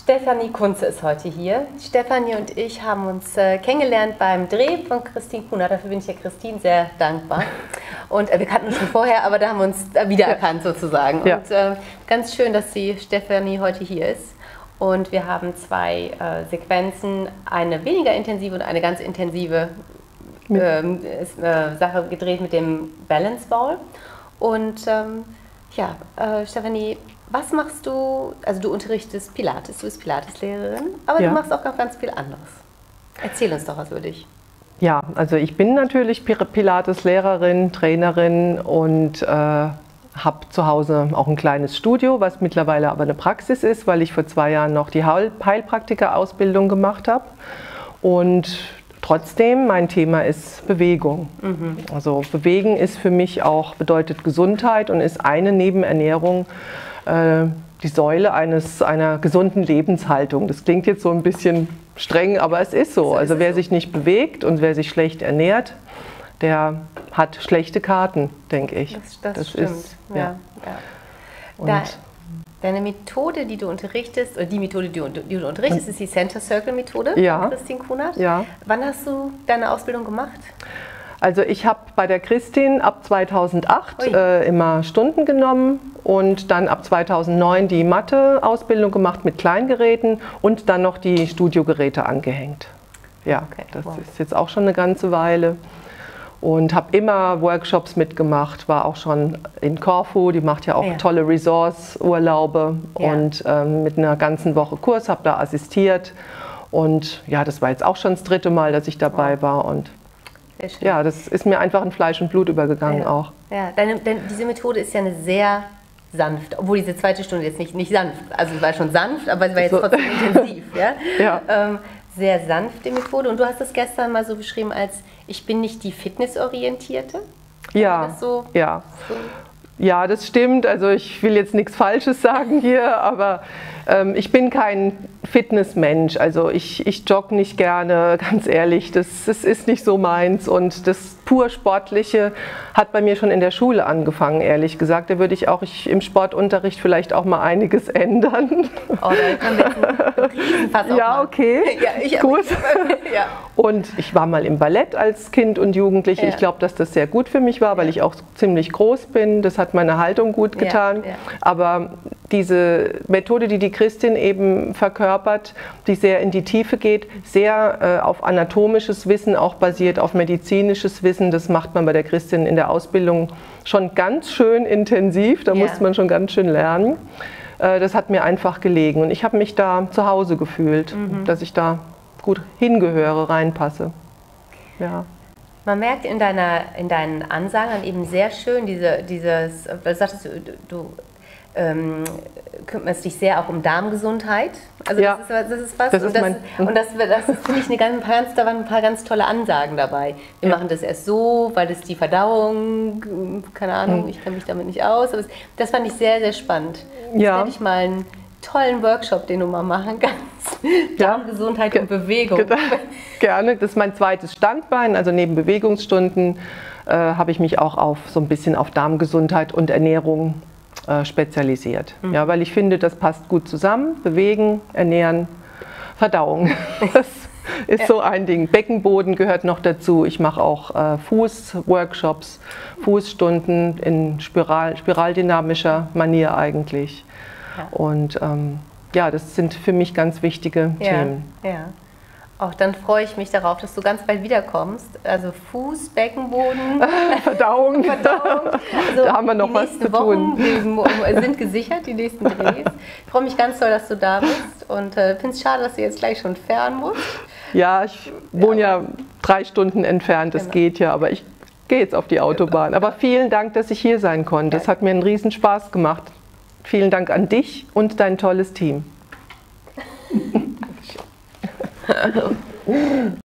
Stefanie Kunze ist heute hier. Stefanie und ich haben uns kennengelernt beim Dreh von Christine Kunert. Dafür bin ich ja Christine sehr dankbar. Und wir kannten uns schon vorher, aber da haben wir uns wiedererkannt sozusagen. Ja. Und ganz schön, dass die Stefanie heute hier ist. Und wir haben zwei Sequenzen, eine weniger intensive und eine ganz intensive Sache gedreht mit dem Balance Ball. Und Stefanie, was machst du? Also du unterrichtest Pilates, du bist Pilateslehrerin, aber du machst auch ganz viel anderes. Erzähl uns doch was über dich. Ja, also ich bin natürlich Pilateslehrerin, Trainerin und habe zu Hause auch ein kleines Studio, was mittlerweile aber eine Praxis ist, weil ich vor 2 Jahren noch die Heilpraktiker-Ausbildung gemacht habe. Und trotzdem, mein Thema ist Bewegung. Also Bewegen ist für mich auch, bedeutet Gesundheit und ist eine neben Ernährung die Säule einer gesunden Lebenshaltung. Das klingt jetzt so ein bisschen streng, aber es ist so. Also wer sich nicht bewegt und wer sich schlecht ernährt, der hat schlechte Karten, denke ich. Das stimmt. Ja. Und deine Methode, die du unterrichtest, oder die Methode, die du unterrichtest, ist die Center Circle Methode von Christine Kunert. Ja. Wann hast du deine Ausbildung gemacht? Also ich habe bei der Christine ab 2008 immer Stunden genommen und dann ab 2009 die Mathe-Ausbildung gemacht mit Kleingeräten und dann noch die Studiogeräte angehängt. Ja, das ist jetzt auch schon eine ganze Weile. Und habe immer Workshops mitgemacht, war auch schon in Korfu, die macht ja auch tolle Resorts-Urlaube und mit einer ganzen Woche Kurs, habe da assistiert. Und ja, das war jetzt auch schon das 3. Mal, dass ich dabei war. Und ja, das ist mir einfach in Fleisch und Blut übergegangen auch. Ja, diese Methode ist ja eine sehr sanft, obwohl diese 2. Stunde jetzt nicht sanft, also es war schon sanft, aber es war jetzt trotzdem intensiv. Sehr sanfte Methode. Und du hast es gestern mal so beschrieben als, ich bin nicht die Fitnessorientierte. Ja, ja, das stimmt. Also ich will jetzt nichts Falsches sagen hier, aber ich bin kein Fitnessmensch. Also ich jogge nicht gerne, ganz ehrlich. Das ist nicht so meins. Und das pur Sportliche hat bei mir schon in der Schule angefangen, ehrlich gesagt. Da würde ich auch im Sportunterricht vielleicht auch mal einiges ändern. Oh, da können wir jetzt einen Riesenfass aufmachen. Ja, okay. Gut. Und ich war mal im Ballett als Kind und Jugendliche. Ich glaube, dass das sehr gut für mich war, weil ich auch ziemlich groß bin. Das hat meine Haltung gut getan. Aber diese Methode, die Christine eben verkörpert, die sehr in die Tiefe geht, sehr auf anatomisches Wissen auch basiert, auf medizinisches Wissen, das macht man bei der Christine in der Ausbildung schon ganz schön intensiv, da musste man schon ganz schön lernen. Das hat mir einfach gelegen und ich habe mich da zu Hause gefühlt, dass ich da gut hingehöre, reinpasse. Ja. Man merkt in deinen Ansagen eben sehr schön dieses, du sagtest, du kümmerst dich sehr auch um Darmgesundheit. Also das ist was. Und das finde ich, da waren ein paar ganz tolle Ansagen dabei. Wir machen das erst so, weil das die Verdauung, keine Ahnung, ich kenne mich damit nicht aus. Aber das fand ich sehr, sehr spannend. Jetzt werde ich mal einen tollen Workshop, den du mal machen kannst. Darmgesundheit und Bewegung. Gerne, das ist mein zweites Standbein. Also neben Bewegungsstunden habe ich mich auch so ein bisschen auf Darmgesundheit und Ernährung spezialisiert. Ja, weil ich finde, das passt gut zusammen. Bewegen, ernähren, Verdauung. Das ist so ein Ding. Beckenboden gehört noch dazu. Ich mache auch Fußworkshops, Fußstunden in spiraldynamischer Manier eigentlich. Und das sind für mich ganz wichtige Themen. Ja. Auch dann freue ich mich darauf, dass du ganz bald wiederkommst. Also Fuß, Beckenboden, Verdauung. Also da haben wir noch was zu tun. Wir sind gesichert, die nächsten Drehs. Ich freue mich ganz toll, dass du da bist und finde es schade, dass du jetzt gleich schon fahren musst. Ja, ich wohne ja 3 Stunden entfernt, das geht ja, aber ich gehe jetzt auf die Autobahn. Aber vielen Dank, dass ich hier sein konnte. Es hat mir einen riesen Spaß gemacht. Vielen Dank an dich und dein tolles Team.